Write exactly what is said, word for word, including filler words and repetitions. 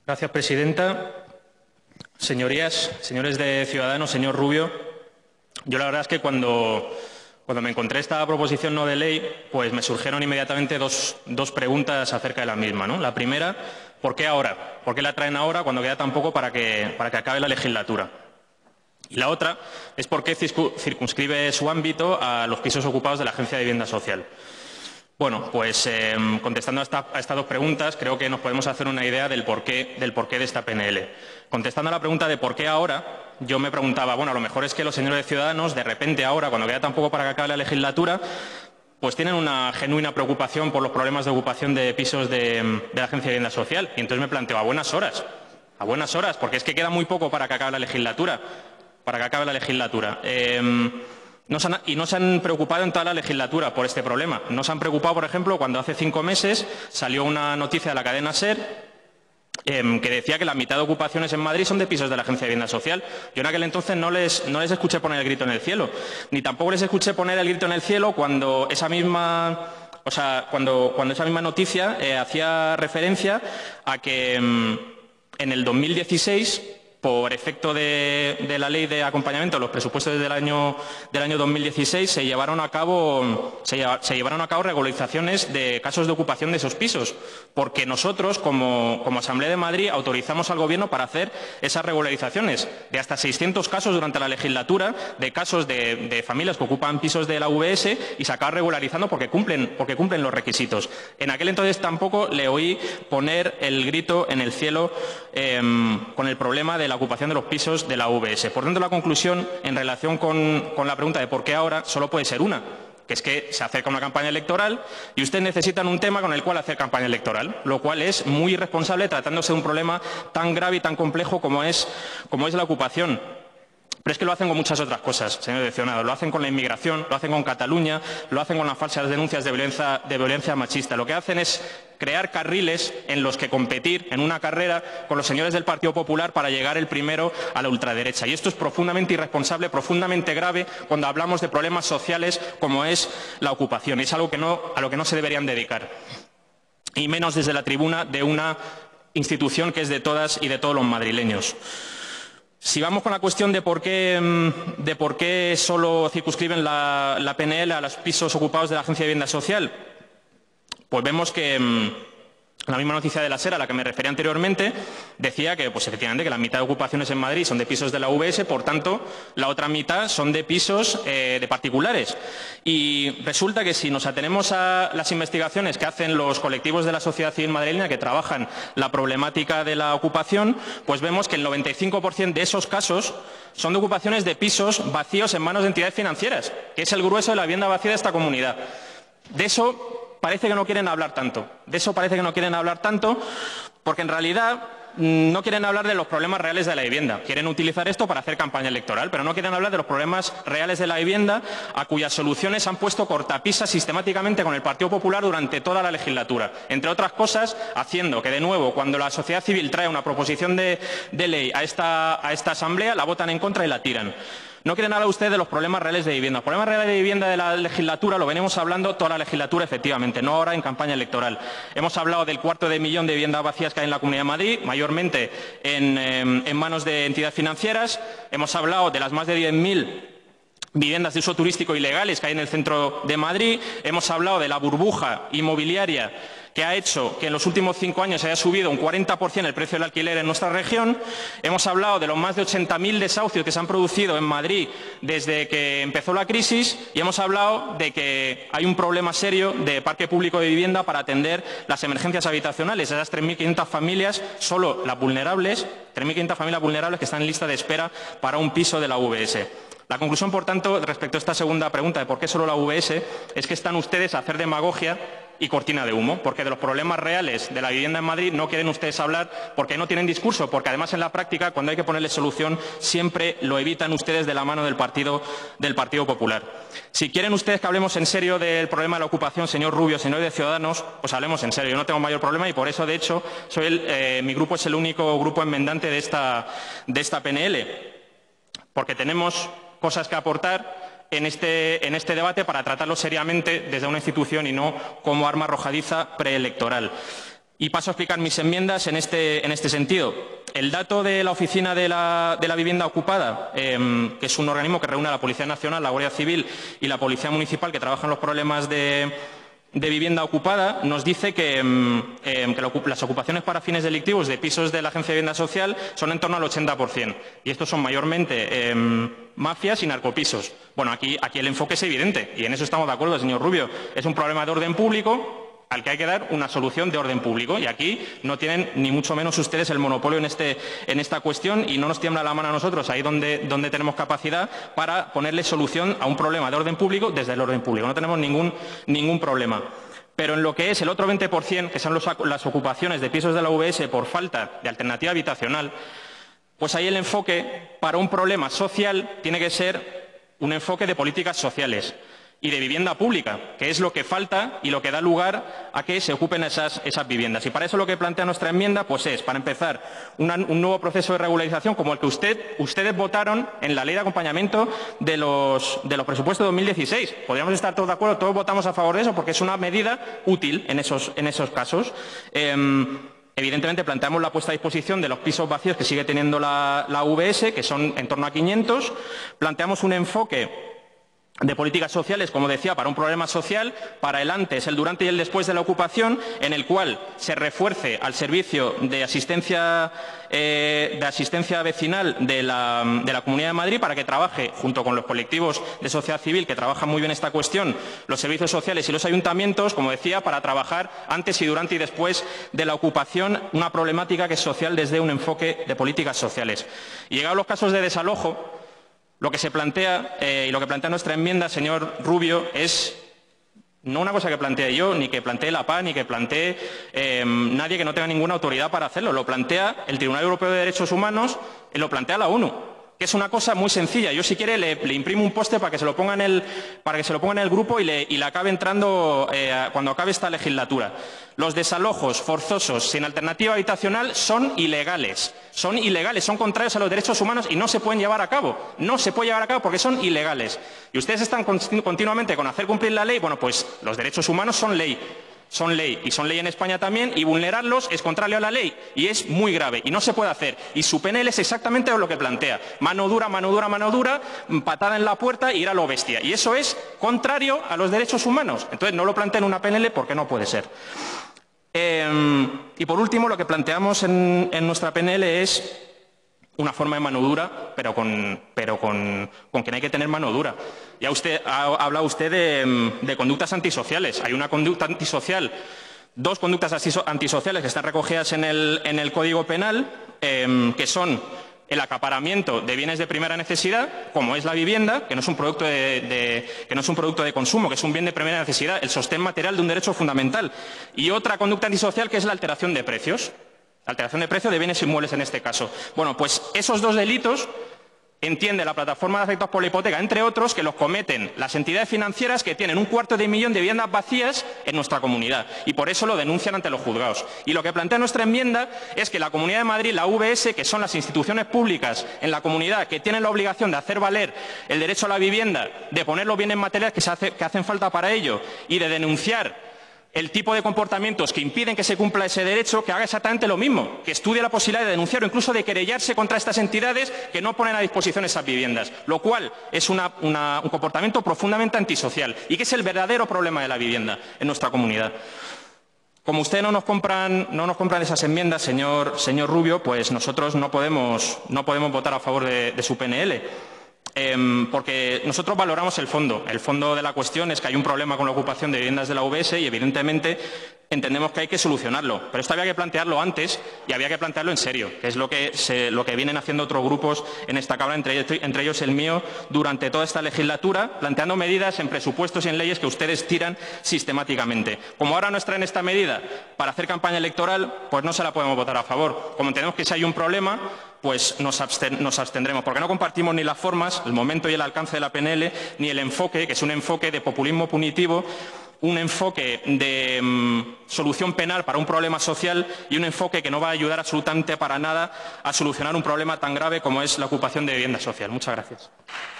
Gracias, presidenta. Señorías, señores de Ciudadanos, señor Rubio, yo la verdad es que cuando, cuando me encontré esta proposición no de ley, pues me surgieron inmediatamente dos, dos preguntas acerca de la misma, ¿no? La primera, ¿por qué ahora? ¿Por qué la traen ahora cuando queda tan poco para que, para que acabe la legislatura? Y la otra es por qué circunscribe su ámbito a los pisos ocupados de la Agencia de Vivienda Social. Bueno, pues eh, contestando a, esta, a estas dos preguntas, creo que nos podemos hacer una idea del porqué, del porqué de esta P N L. Contestando a la pregunta de por qué ahora, yo me preguntaba, bueno, a lo mejor es que los señores de Ciudadanos, de repente ahora, cuando queda tan poco para que acabe la legislatura, pues tienen una genuina preocupación por los problemas de ocupación de pisos de, de la Agencia de Vivienda Social. Y entonces me planteo, a buenas horas, a buenas horas, porque es que queda muy poco para que acabe la legislatura, para que acabe la legislatura. Eh, No se han, y no se han preocupado en toda la legislatura por este problema. No se han preocupado, por ejemplo, cuando hace cinco meses salió una noticia de la cadena SER eh, que decía que la mitad de ocupaciones en Madrid son de pisos de la Agencia de Vivienda Social. Yo en aquel entonces no les, no les escuché poner el grito en el cielo, ni tampoco les escuché poner el grito en el cielo cuando esa misma, o sea, cuando, cuando esa misma noticia eh, hacía referencia a que eh, en el dos mil dieciséis, por efecto de, de la ley de acompañamiento de los presupuestos del año, del año dos mil dieciséis, se llevaron a cabo, se, lleva, se llevaron a cabo regularizaciones de casos de ocupación de esos pisos, porque nosotros, como, como Asamblea de Madrid, autorizamos al Gobierno para hacer esas regularizaciones de hasta seiscientos casos durante la legislatura, de casos de, de familias que ocupan pisos de la U B S y se acaba regularizando porque cumplen, porque cumplen los requisitos. En aquel entonces tampoco le oí poner el grito en el cielo eh, con el problema de la ocupación de los pisos de la U B S. Por tanto, la conclusión en relación con, con la pregunta de por qué ahora solo puede ser una, que es que se acerca una campaña electoral y ustedes necesitan un tema con el cual hacer campaña electoral, lo cual es muy irresponsable tratándose de un problema tan grave y tan complejo como es, como es la ocupación. Pero es que lo hacen con muchas otras cosas, señor Ciudadanos. Lo hacen con la inmigración, lo hacen con Cataluña, lo hacen con las falsas denuncias de violencia, de violencia machista. Lo que hacen es crear carriles en los que competir en una carrera con los señores del Partido Popular para llegar el primero a la ultraderecha. Y esto es profundamente irresponsable, profundamente grave cuando hablamos de problemas sociales como es la ocupación. Es algo que no, a lo que no se deberían dedicar. Y menos desde la tribuna de una institución que es de todas y de todos los madrileños. Si vamos con la cuestión de por qué, de por qué solo circunscriben la, la P N L a los pisos ocupados de la Agencia de Vivienda Social, pues vemos que la misma noticia de la SER a la que me refería anteriormente decía que, pues efectivamente, que la mitad de ocupaciones en Madrid son de pisos de la U B S, por tanto, la otra mitad son de pisos eh, de particulares. Y resulta que si nos atenemos a las investigaciones que hacen los colectivos de la sociedad civil madrileña que trabajan la problemática de la ocupación, pues vemos que el noventa y cinco por ciento de esos casos son de ocupaciones de pisos vacíos en manos de entidades financieras, que es el grueso de la vivienda vacía de esta comunidad. De eso parece que no quieren hablar tanto. De eso parece que no quieren hablar tanto porque en realidad no quieren hablar de los problemas reales de la vivienda. Quieren utilizar esto para hacer campaña electoral, pero no quieren hablar de los problemas reales de la vivienda a cuyas soluciones han puesto cortapisas sistemáticamente con el Partido Popular durante toda la legislatura. Entre otras cosas, haciendo que, de nuevo, cuando la sociedad civil trae una proposición de, de ley a esta, a esta Asamblea, la votan en contra y la tiran. No quieren hablar ustedes de los problemas reales de vivienda. Los problemas reales de vivienda de la legislatura lo venimos hablando toda la legislatura, efectivamente, no ahora en campaña electoral. Hemos hablado del cuarto de millón de viviendas vacías que hay en la Comunidad de Madrid, mayormente en, eh, en manos de entidades financieras. Hemos hablado de las más de diez mil viviendas de uso turístico ilegales que hay en el centro de Madrid. Hemos hablado de la burbuja inmobiliaria que ha hecho que en los últimos cinco años haya subido un cuarenta por ciento el precio del alquiler en nuestra región. Hemos hablado de los más de ochenta mil desahucios que se han producido en Madrid desde que empezó la crisis y hemos hablado de que hay un problema serio de parque público de vivienda para atender las emergencias habitacionales. Esas tres mil quinientas familias, solo las vulnerables, tres mil quinientas familias vulnerables que están en lista de espera para un piso de la U B S. La conclusión, por tanto, respecto a esta segunda pregunta de por qué solo la U B S, es que están ustedes a hacer demagogia y cortina de humo, porque de los problemas reales de la vivienda en Madrid no quieren ustedes hablar porque no tienen discurso, porque además en la práctica, cuando hay que ponerle solución, siempre lo evitan ustedes de la mano del Partido, del Partido Popular. Si quieren ustedes que hablemos en serio del problema de la ocupación, señor Rubio, señor de Ciudadanos, pues hablemos en serio. Yo no tengo mayor problema y por eso, de hecho, soy el, eh, mi grupo es el único grupo enmendante de esta, de esta P N L, porque tenemos cosas que aportar en este, en este debate para tratarlo seriamente desde una institución y no como arma arrojadiza preelectoral. Y paso a explicar mis enmiendas en este, en este sentido. El dato de la Oficina de la, de la Vivienda Ocupada, eh, que es un organismo que reúne a la Policía Nacional, la Guardia Civil y la Policía Municipal que trabajan los problemas de, de vivienda ocupada, nos dice que, eh, que las ocupaciones para fines delictivos de pisos de la Agencia de Vivienda Social son en torno al ochenta por cien. Y estos son mayormente eh, mafias y narcopisos. Bueno, aquí, aquí el enfoque es evidente y en eso estamos de acuerdo, señor Rubio. Es un problema de orden público al que hay que dar una solución de orden público. Y aquí no tienen ni mucho menos ustedes el monopolio en, este, en esta cuestión y no nos tiembla la mano a nosotros, ahí donde, donde tenemos capacidad para ponerle solución a un problema de orden público desde el orden público. No tenemos ningún, ningún problema. Pero en lo que es el otro veinte por cien, que son los, las ocupaciones de pisos de la U B S por falta de alternativa habitacional, pues ahí el enfoque para un problema social tiene que ser un enfoque de políticas sociales y de vivienda pública, que es lo que falta y lo que da lugar a que se ocupen esas, esas viviendas. Y para eso lo que plantea nuestra enmienda pues es, para empezar, una, un nuevo proceso de regularización como el que usted, ustedes votaron en la ley de acompañamiento de los, de los presupuestos de dos mil dieciséis. Podríamos estar todos de acuerdo, todos votamos a favor de eso, porque es una medida útil en esos, en esos casos. Eh, Evidentemente, planteamos la puesta a disposición de los pisos vacíos que sigue teniendo la, la U B S, que son en torno a quinientos. Planteamos un enfoque de políticas sociales, como decía, para un problema social, para el antes, el durante y el después de la ocupación, en el cual se refuerce al servicio de asistencia, eh, de asistencia vecinal de la, de la Comunidad de Madrid para que trabaje, junto con los colectivos de sociedad civil que trabajan muy bien esta cuestión, los servicios sociales y los ayuntamientos, como decía, para trabajar antes y durante y después de la ocupación una problemática que es social desde un enfoque de políticas sociales. Y llegados los casos de desalojo, lo que se plantea eh, y lo que plantea nuestra enmienda, señor Rubio, es no una cosa que plantee yo, ni que plantee la P A, ni que plantee eh, nadie que no tenga ninguna autoridad para hacerlo. Lo plantea el Tribunal Europeo de Derechos Humanos y lo plantea la ONU, que es una cosa muy sencilla. Yo, si quiere, le, le imprimo un poste para que se lo ponga en el, para que se lo ponga en el grupo y le, y le acabe entrando eh, cuando acabe esta legislatura. Los desalojos forzosos sin alternativa habitacional son ilegales. Son ilegales, son contrarios a los derechos humanos y no se pueden llevar a cabo. No se puede llevar a cabo porque son ilegales. Y ustedes están continuamente con hacer cumplir la ley. Bueno, pues los derechos humanos son ley. Son ley, y son ley en España también, y vulnerarlos es contrario a la ley, y es muy grave, y no se puede hacer. Y su P N L es exactamente lo que plantea. Mano dura, mano dura, mano dura, patada en la puerta y ir a lo bestia. Y eso es contrario a los derechos humanos. Entonces, no lo planteen en una P N L porque no puede ser. Eh, y por último, lo que planteamos en, en nuestra P N L es una forma de mano dura, pero con, pero con, con que no hay que tener mano dura. Ya usted ha, ha hablado usted de, de conductas antisociales. Hay una conducta antisocial, dos conductas antisociales que están recogidas en el, en el Código Penal, eh, que son el acaparamiento de bienes de primera necesidad, como es la vivienda, que no es un producto de, de, que no es un producto de consumo, que es un bien de primera necesidad, el sostén material de un derecho fundamental. Y otra conducta antisocial, que es la alteración de precios. Alteración de precio de bienes inmuebles en este caso. Bueno, pues esos dos delitos entiende la plataforma de afectados por la hipoteca, entre otros, que los cometen las entidades financieras que tienen un cuarto de millón de viviendas vacías en nuestra comunidad y por eso lo denuncian ante los juzgados. Y lo que plantea nuestra enmienda es que la Comunidad de Madrid, la U B S, que son las instituciones públicas en la comunidad que tienen la obligación de hacer valer el derecho a la vivienda, de poner los bienes materiales que, se hace, que hacen falta para ello y de denunciar el tipo de comportamientos que impiden que se cumpla ese derecho, que haga exactamente lo mismo, que estudie la posibilidad de denunciar o incluso de querellarse contra estas entidades que no ponen a disposición esas viviendas, lo cual es una, una, un comportamiento profundamente antisocial y que es el verdadero problema de la vivienda en nuestra comunidad. Como ustedes no nos compran, no nos compran esas enmiendas, señor, señor Rubio, pues nosotros no podemos, no podemos votar a favor de, de su P N L. Eh, porque nosotros valoramos el fondo. El fondo de la cuestión es que hay un problema con la ocupación de viviendas de la U B S y, evidentemente, entendemos que hay que solucionarlo. Pero esto había que plantearlo antes y había que plantearlo en serio, que es lo que, se, lo que vienen haciendo otros grupos en esta Cámara, entre, entre ellos el mío, durante toda esta legislatura, planteando medidas en presupuestos y en leyes que ustedes tiran sistemáticamente. Como ahora nos traen esta medida para hacer campaña electoral, pues no se la podemos votar a favor. Como entendemos que si hay un problema, pues nos, absten nos abstendremos, porque no compartimos ni las formas, el momento y el alcance de la P N L, ni el enfoque, que es un enfoque de populismo punitivo, un enfoque de mmm, solución penal para un problema social y un enfoque que no va a ayudar absolutamente para nada a solucionar un problema tan grave como es la ocupación de vivienda social. Muchas gracias.